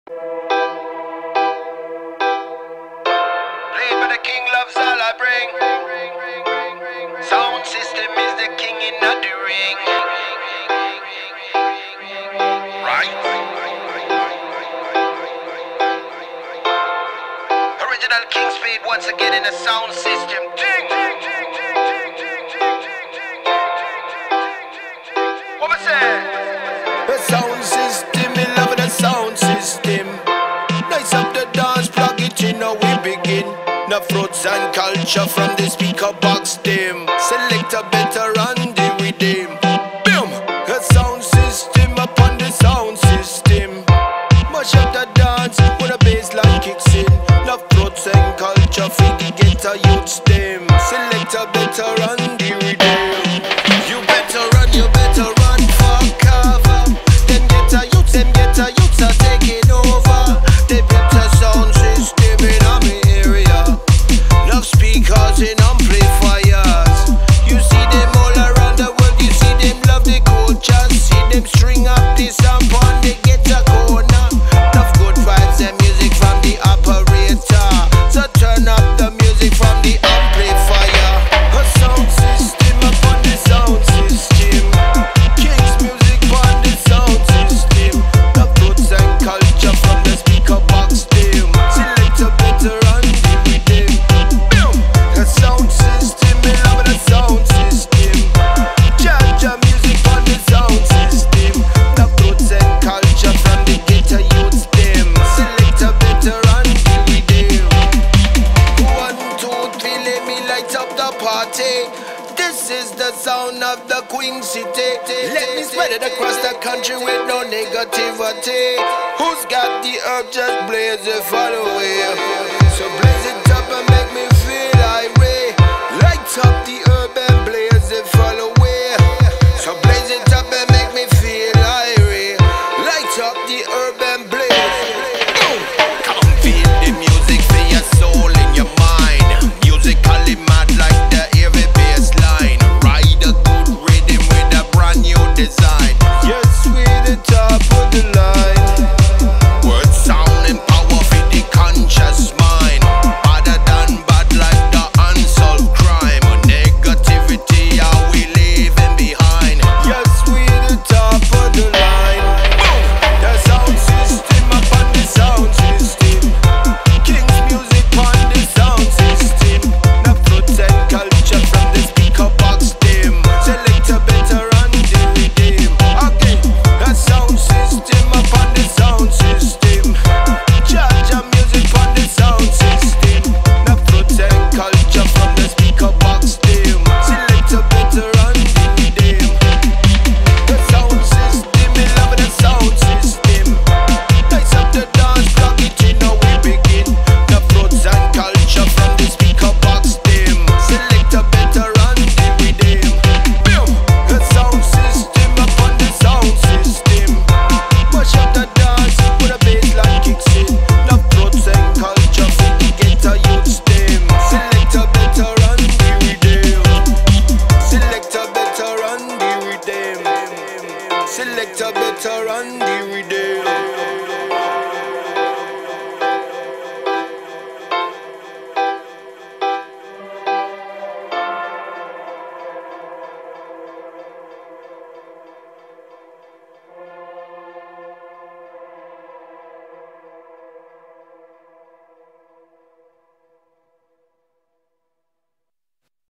Played by the king, loves all I bring. Sound system is the king in the ring. Right. Original King Speed once again in the sound system. What was that? The sound system, me love the sound system. Nice up the dance, plug it in, now we begin. The fruits and culture from the speaker box them. Select a better and the rhythm. Boom! The sound system upon the sound system. Mash up the dance when the bass line kicks in. The fruits and culture for the ghetto youth stem. Select a better and the rhythm. You better run, you better run for cover. Them get a youths are taking over. They built a sound system in my area. Love speakers and amplifiers. You see them all around the world. You see them love the culture. See them string up this amp on they get a corner. Love good vibes and music from the operator. So turn up the music from the amplifier. A sound system upon the sound system. King's music on the sound system. The roots and culture from the speaker box them. Select a better and the rhythm. Boom! The sound system, me love the sound system. Jaja music on the sound system. The roots and culture from the ghetto youths them. Select a better and the rhythm. 1, 2, 3, let me light up the party. This is the sound of the Queen City. Let me spread it across the country with no negativity. Who's got the herb, just blaze it for the way. So blaze it up and make me feel irate. Light up the